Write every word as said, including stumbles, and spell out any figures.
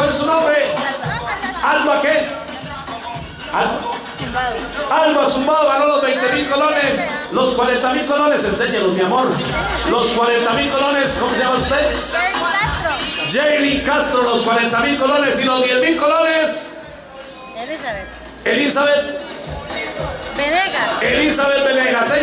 ¿cuál es su nombre? Alba, ¿qué? Alba, Alba Zumbado ganó los veinte mil colones. Los cuarenta mil colones, enséñalos, mi amor. Los cuarenta mil colones, ¿cómo se llama usted? Jaylin Castro, los cuarenta mil colones. Y los diez mil colones. Elizabeth. Elizabeth Venegas. Elizabeth Venegas.